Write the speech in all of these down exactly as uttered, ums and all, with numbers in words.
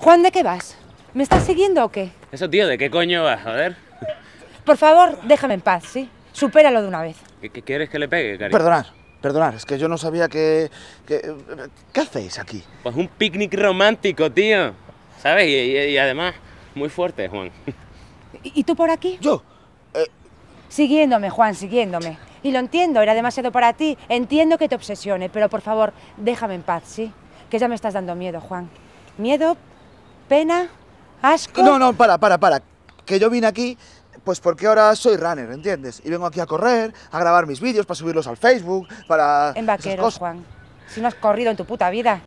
Juan, ¿de qué vas? ¿Me estás siguiendo o qué? Eso, tío, ¿de qué coño vas, joder? Por favor, déjame en paz, ¿sí? Supéralo de una vez. ¿Qué, qué quieres que le pegue, cariño? Perdonad, perdonad, es que yo no sabía que, que... ¿Qué hacéis aquí? Pues un picnic romántico, tío. ¿Sabes? Y, y, y además, muy fuerte, Juan. ¿Y, y tú por aquí? ¿Yo? Eh... Siguiéndome, Juan, siguiéndome. Y lo entiendo, era demasiado para ti. Entiendo que te obsesione, pero por favor, déjame en paz, ¿sí? Que ya me estás dando miedo, Juan. ¿Miedo? ¿Pena? ¿Asco? No, no, para, para, para. Que yo vine aquí, pues porque ahora soy runner, ¿entiendes? Y vengo aquí a correr, a grabar mis vídeos, para subirlos al Facebook, para... En vaqueros, Juan. Si no has corrido en tu puta vida.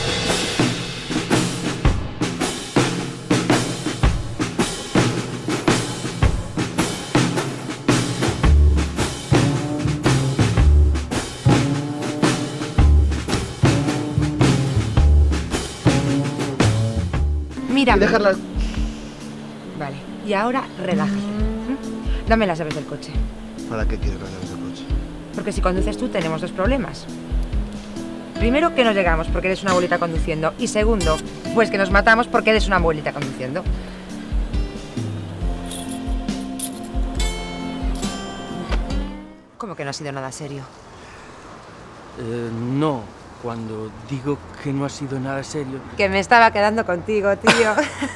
Mira. Y dejarlas... Vale, y ahora relájate. ¿Mm? Dame las llaves del coche. ¿Para qué quieres las llaves del coche? Porque si conduces tú tenemos dos problemas. Primero, que no llegamos porque eres una abuelita conduciendo. Y segundo, pues que nos matamos porque eres una abuelita conduciendo. ¿Cómo que no ha sido nada serio? Eh, no, cuando digo que no ha sido nada serio... Que me estaba quedando contigo, tío.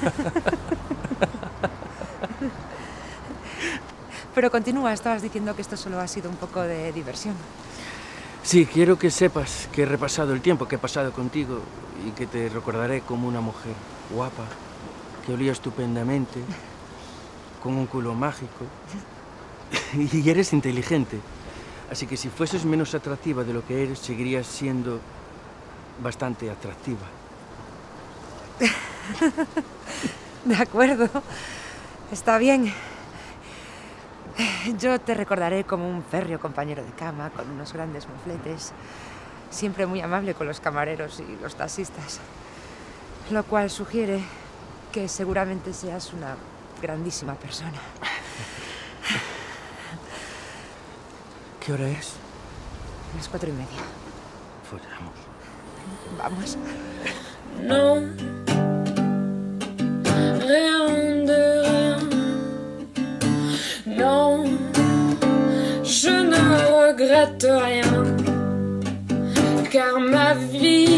Pero continúa, estabas diciendo que esto solo ha sido un poco de diversión. Sí, quiero que sepas que he repasado el tiempo que he pasado contigo y que te recordaré como una mujer guapa, que olía estupendamente, con un culo mágico. Y eres inteligente. Así que si fueses menos atractiva de lo que eres, seguirías siendo bastante atractiva. De acuerdo. Está bien. Yo te recordaré como un férreo compañero de cama, con unos grandes mofletes, siempre muy amable con los camareros y los taxistas, lo cual sugiere que seguramente seas una grandísima persona. ¿Qué hora es? Las cuatro y media. Follamos. Vamos. No, rien de rien. Non, je ne regrette rien, car ma vie